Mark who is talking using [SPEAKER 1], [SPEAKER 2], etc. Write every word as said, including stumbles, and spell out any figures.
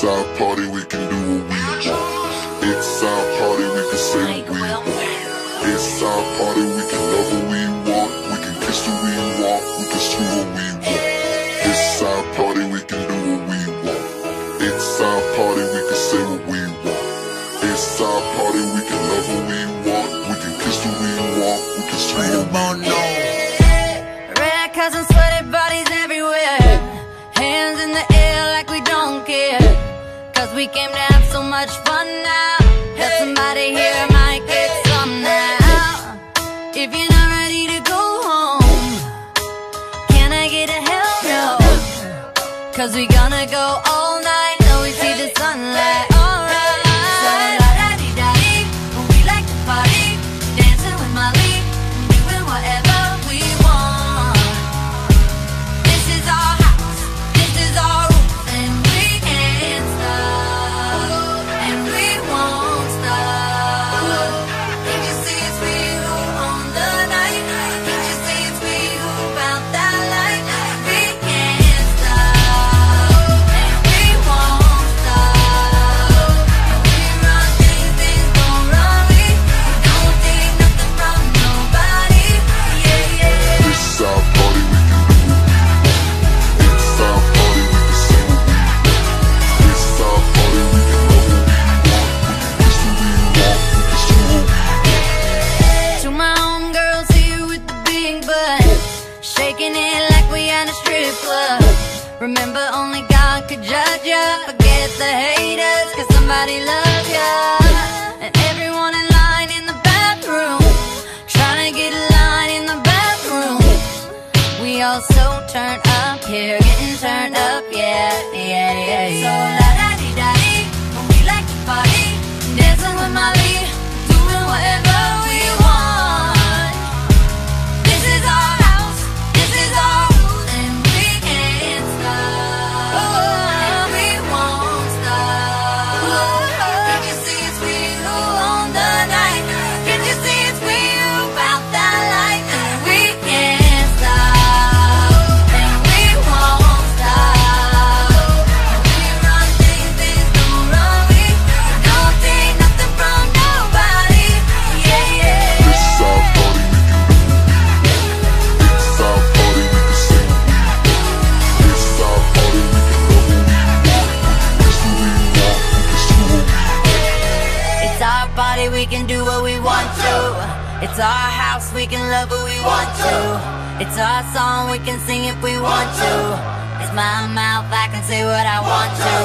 [SPEAKER 1] It's our party, we can do what we want. It's our party, we can say what we want. It's our party, we can love what we want. We can kiss who we want, we can screw what we want. It's our party, we can do what we want. It's our party, we can say what we want. It's our party, we can love what we want. We can kiss who we want, we can screw what we want.
[SPEAKER 2] Red cousins, sweaty bodies everywhere. Hands in the air like we don't care. Cause we came to have so much fun now. That somebody here might get some now. If you're not ready to go home, can I get a hell no? Cause we gonna go all night till we see the sunlight. Alright. So la-da-dee-da-dee, we like to party, dancing with Molly, doing whatever we want. This is our house, this is our rules, and we can't stop, and we won't stop. Can't you see it's we who own the night? Can't you see it's we who found that light? We can't stop, and we won't stop. And we run things, things don't run we. We don't take nothing from nobody. Yeah, yeah.
[SPEAKER 1] It's our party, we can do what we want. It's our party, we can say what we want. It's our party, we can love what we want. We can kiss who we want, we can screw what we want.
[SPEAKER 2] To my homegirls here with the big butt, shaking it like we at a strip club. Remember, only God could judge ya. Forget the haters, cause somebody loves ya. And everyone in line in the bathroom, trying to get a line in the bathroom. We all so turned up here, getting turned up, yeah, yeah, yeah, yeah. So la-da-dee-da-dee, we like to party, dancing with Molly, doing whatever we want. This is our house, this is our rules, and we can't stop, and we won't stop. Can't you see it's we who own the night? Can't you see it's we who found that light? And we can't stop, and we won't stop. And we run things, things don't run we. We don't take nothing from nobody. Yeah, yeah.
[SPEAKER 1] It's our party, we can do what we want. It's our party, we can say what we want. It's our party, we can love what we want. We can kiss who we want, we can screw what we want.
[SPEAKER 2] It's our party, we can do what we want to. It's our house, we can love who we want to. It's our song, we can sing if we want to. It's my mouth, I can say what I want to.